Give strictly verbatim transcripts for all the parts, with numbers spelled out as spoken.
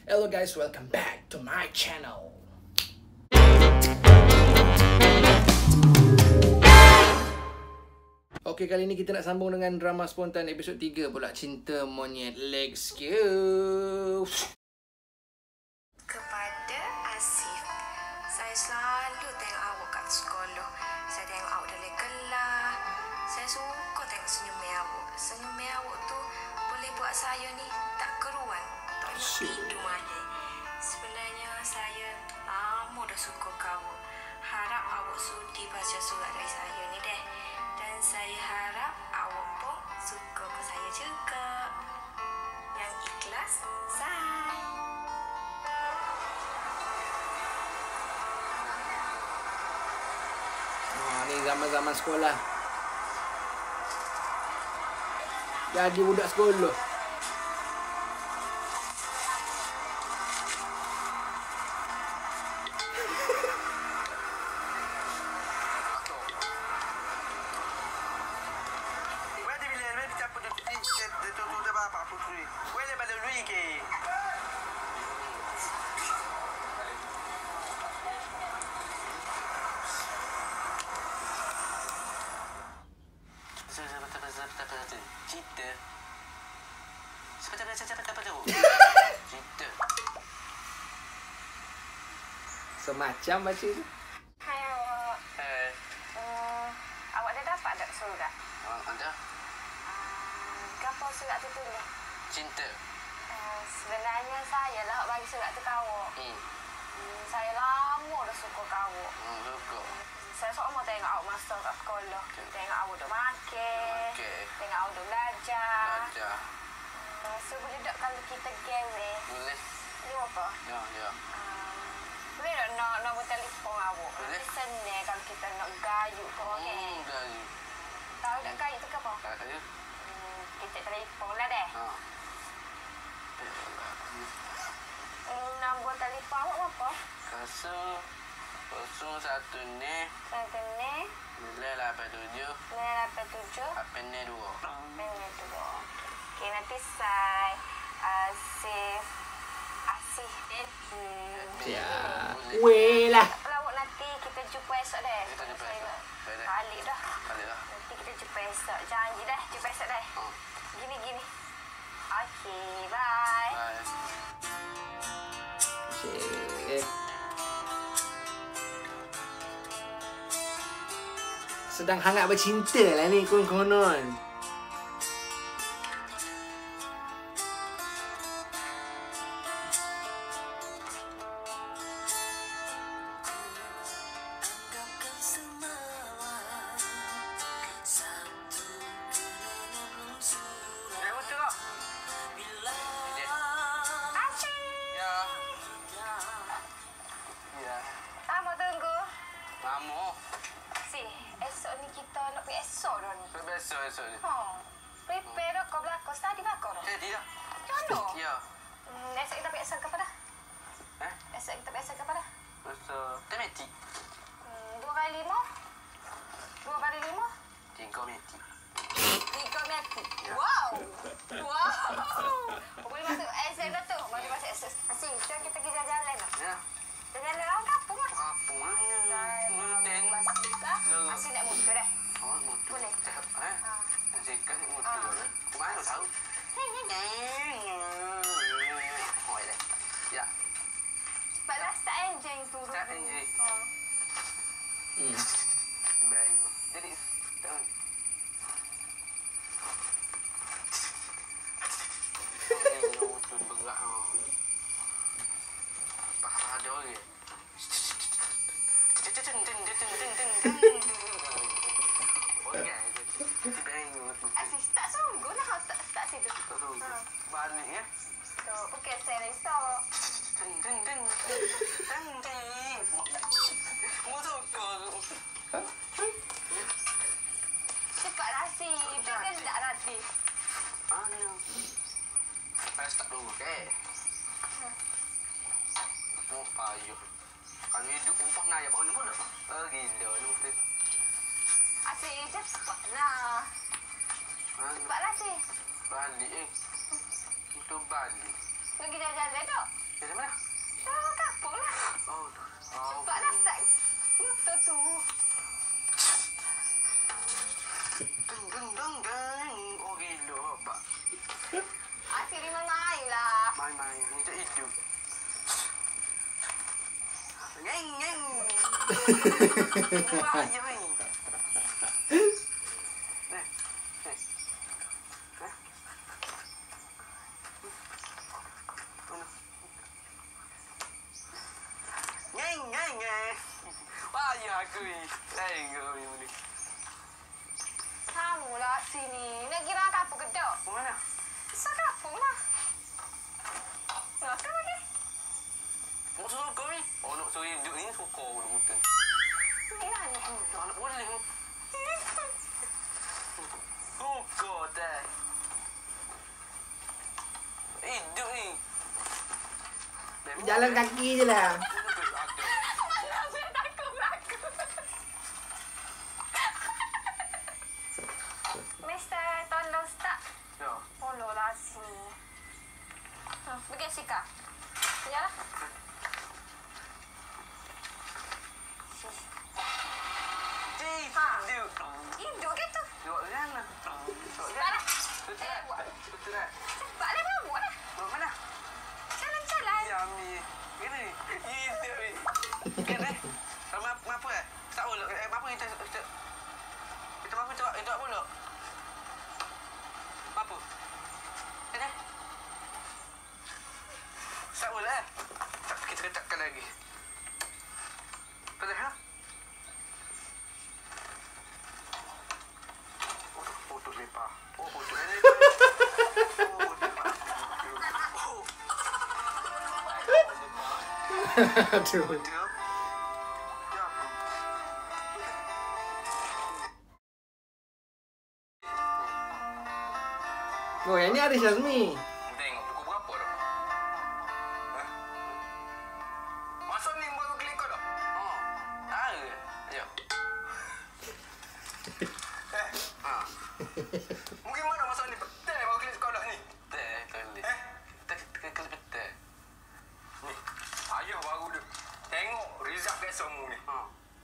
Hello guys, welcome back to my channel. Okey, kali ni kita nak sambung dengan drama spontan episod tiga pula, Cinta Monyet. Let's go. Kepada Asif, saya selalu tengok awak kat sekolah. Saya tengok awak dalam kelas. Saya suka tengok senyum awak. Senyum awak tu boleh buat saya ni tak keruan, tak nak tidur aja. Sebenarnya saya lama dah suka kau. Harap awak sudi baca surat dari saya ni deh. Dan saya harap awak pun suka ke saya juga. Yang ikhlas, say. Oh, ni zaman-zaman sekolah. Jadi budak sekolah. Cinta. Cepat cepat cepat cepat tu. Cinta. Semacam baca tu. Hai awak. Eh, Uh, awak dah dapat tak surat? awak ada Uh, Kenapa surat tu tulis? cinta. Uh, sebenarnya saya lah bagi surat tu ke awak. Hmm. Hmm, saya lama dah suka ke awak. Hmm, suka. Saya sama tengok awak masa kat sekolah. Okay. Tengok awak duk makan. Okey. Tengok awak duk belajar. Belajar. Uh, so boleh tak kalau kita game? Boleh. Ni apa? Ya, ya. Uh, boleh tak nak nombor telefon awak? Boleh. Nanti senang kalau kita nak gayut ke orang. Hmm, gayut. Tahu tak gayut tu ke apa? Tak ada. Hmm, kita telefon lah deh. Ha. Hmm, nombor telefon awak apa? Kosong kosong satu ni Satu ni, nilai lapan tujuh sembilan lapan tujuh, apa ni dua. sembilan dua. Okey, nanti saya uh, save Asih. Hmm. Ya. Weh lah. Kalau awak nanti kita jumpa esok deh. Kita jumpa Saya esok. nak Baik, dah. balik dah. Balik dah. Nanti kita jumpa esok. Janji dah, jumpa esok deh. Ha. Gini gini. Okey, bye. Bye. Cik. Sedang hangat bercinta lah ni konon-konon. Eh, betul tak? Asih. Ya. Ya. Lama tunggu. Lama. Si, esok ni kita nak pergi esok dah ni. Besok esok ni. Ha. Prepare dah kau belakang. Study belakang dah. Jadi dah. Jono. Ya. Hmm, esok kita pergi esok ke pada? Eh? Esok kita pergi esok ke pada? Besok tematik. Hmm, dua kali lima? Dua kali lima? Tiga metik. Tiga meter. Ya. Wow. Wow. Boleh masuk esok dah tu. Boleh masuk esok. Asyik, jom kita pergi jalan-jalan lah. Ya. Jalan-jalan orang kampung lah. Apa ni? Muten. Masuk Asyik nak motor dah. Oh, motor. Boleh. Eh? Ha. Cakap ni Ah. motor. Mana tahu? Oh, ya. Ya. Cepatlah start engine tu. Start engine. Ha. Hmm. Baik. Jadi, tahu. Ini motor berat. Apa ada lagi? Asyik start sungguh lah. Start, start situ. Ha. Balik ya. Tu, okey, saya risau. Ding ding ding. Ding ding. Motor kau. Cepatlah si. Itu kan tak nanti. Anu. Saya start dulu, okey. Oh, payuh. Kalau hidup upah nak ya pun pun. Oh, gila ni motor. Asyik cepatlah. Cepatlah si. Balik eh. Itu balik. Pergi jalan-jalan tak? Ya main minta hidup. Ngeng ngeng. Wah, ya ni. Ngeng ngeng ngeng. Wah, ya aku ni. Tengok ni. Kamu lah sini. Nak kira kapur kedok. Mana? Bisa kapur lah. Nak lagi? Mau suruh kau ni? Oh, nak suruh hidup ni suka kau nak hutan. Ini lah anak kamu. Anak boleh. Suka dah. Hidup ni. Jalan kaki je lah. Mister, tolong start. Ya. Tolonglah sini. Hmm, pergi Sika. Yalah. Cik, Ha. hidup. Hidup gitu. Tengok sana. Sebablah. Betul Eh, buat. Betul tak? Sebablah kamu lah. Buat mana? Jalan-jalan. Ya, Mi. Gini. Hidup ni. Gini. Sama apa eh? Tak boleh. Eh, apa kita kita kita apa kita kita apa boleh? Apa? Gini. Tak boleh eh? Tak, kita letakkan lagi. Betul ha? Oh, botol lepah. Oh, botol lepah. Oh, lepah. Oh. Aduh. Betul. Ya. Oh, yang ni Aris Azmi. Tengok pukul berapa dah? Hah? Masa ni baru klik kau dah? Oh. Tahu ke? Ayo. Eh. Ha. Mungkin mana masa ni betul baru klik sekolah ni? Betul, kali. Eh? Betul kali betul. Ni. Ayah baru dia. Tengok result biasa mu ni. Ha.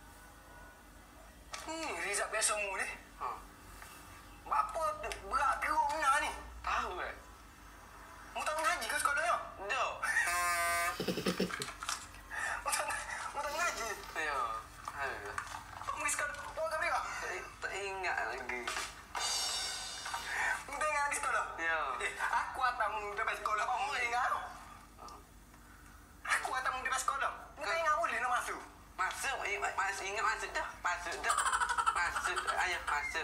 Ni result biasa mu ni. Ha. Apa berat teruk mana ni? Tahu ke? Mu tak mengaji ke sekolah ni? Tak. Mu tak mu tak mengaji? Ya. Tahu. Mu sekolah oh tak boleh. Tak ingat lagi. Mu tak ingat lagi sekolah? Ya. Eh, aku hantar mu depan sekolah. Oh, mu ingat? Aku hantar mu depan sekolah. Mu tak ingat boleh nak masuk? Masuk, masuk ingat masuk dah. Masuk dah. Masuk. Ayah masuk.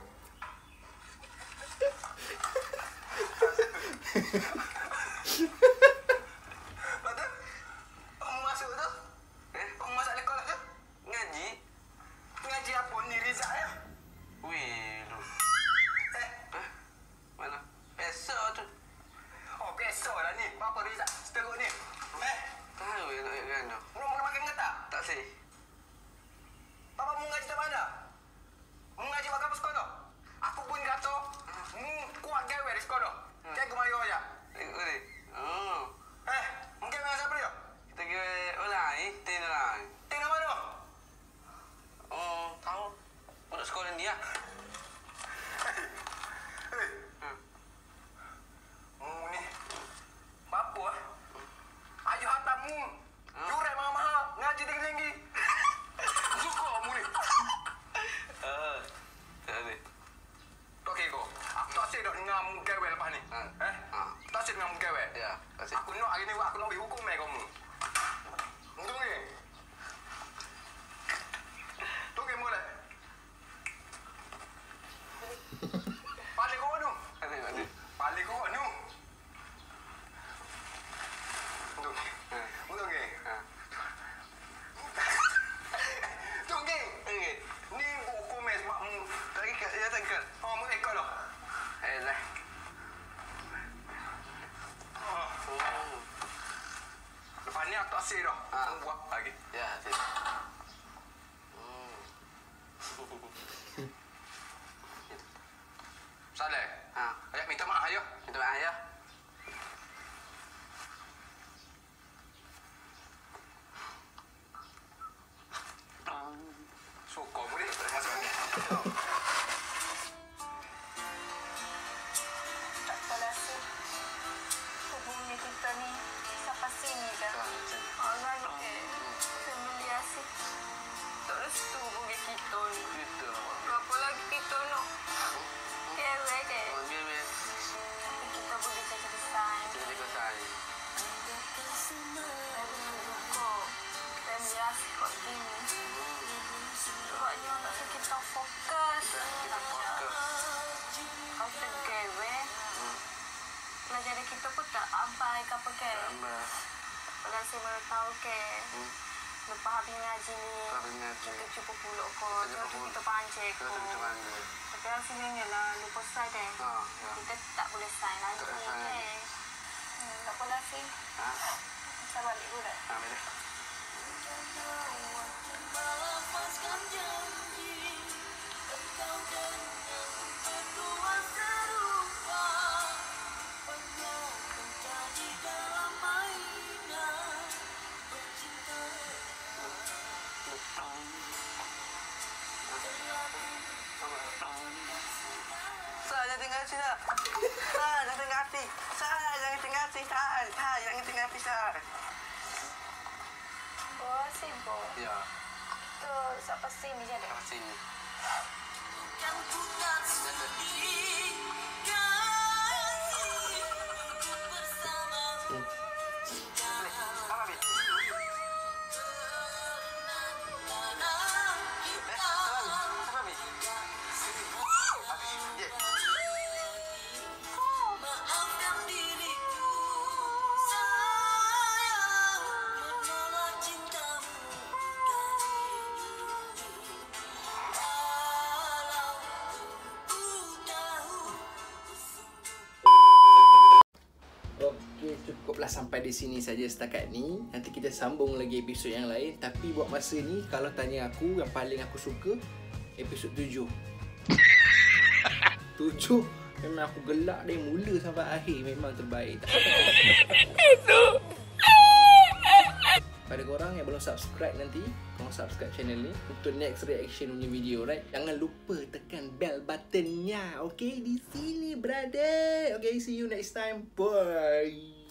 Betul? Kamu masuk tu? Eh? Kamu masuk sekolah tu? Ngaji? Ngaji apa ni Rizal ya? Wih, lu. Eh? Hah? Mana? Pesa tu. Oh, pesa lah ni. Apa Rizal? Seteruk ni. Eh? Tahu ya nak kan tu. Belum pernah makan ke tak? Tak sih. Papa mu ngaji tak mana? Mu ngaji kat apa sekolah? Aku pun kata, mu kuat gawe di sekolah. Jaga mayo aja. Boleh. Oh. Eh, mungkin mana siapa dia? Kita gawe online, tin online. Tin mana? Oh, tahu. Untuk sekolah dia. Eh. Hmm. Mu ni. Apa ah? Ayah hantar mu. Juret mahal-mahal, ngaji tinggi-tinggi. Suka mu ni. Ah. Tak ada. Okey kau. Aku tak asyik dah dengan mu gawe lepas ni. Ha. Eh? Ha. Tak asyik dengan mu gawe. Ya, tak asyik. Aku nak hari ni aku nak beri hukum mai kamu. Untung ni. Tunggu molek. Balik kau anu. Ada, ada. Balik kau anu. Untung. Ha. Untung ke? Ha. Tunggu. Eh. Ni buku mes makmu. Tadi kat ya tak kat. Oh, mu ekor dah. Eh lah. Oh. Lepas ni aku tak asyik dah. Ha. Buat lagi. Ya, asyik. Hmm. Saleh. Ha. Ayah minta maaf ayah. Minta maaf ayah. Suka mu ni. Masuk ni. Tak apalah sih. Hubungan kita ni saya baru tahu ke. Hmm. Lepas habis ngaji ni, Habis ngaji. kita jumpa pulak ko. Kita Lepas jumpa tu pulak. kita pancik ko. Kita kita panggil. Tapi hasilnya lah, lupa sign deh. Ha, ya. Kita tak boleh sign lagi. Tak boleh sign ke. lagi. Hmm, tak apa lah sih. Ha? Saya balik dulu dah. Ha, boleh. Sah, jangan tinggal hati, Sah. Sah, jangan tinggal hati. Sah, jangan tinggal hati, Sah. Sah, jangan tinggal hati, Sah. Bos, sibuk. Ya, Tu, sampai sini je deh. sampai sini. Apa, Bi? Eh, apa, Bi? Habis. Ya. Okey, cukuplah sampai di sini saja setakat ni. Nanti kita sambung lagi episod yang lain. Tapi buat masa ni, kalau tanya aku, yang paling aku suka episod tujuh. Tujuh memang aku gelak dari mula sampai akhir. Memang terbaik. Pada korang yang belum subscribe nanti, korang subscribe channel ni untuk next reaction punya video, right? Jangan lupa tekan bell buttonnya, okay? Di sini, brother. Okay, see you next time. Bye.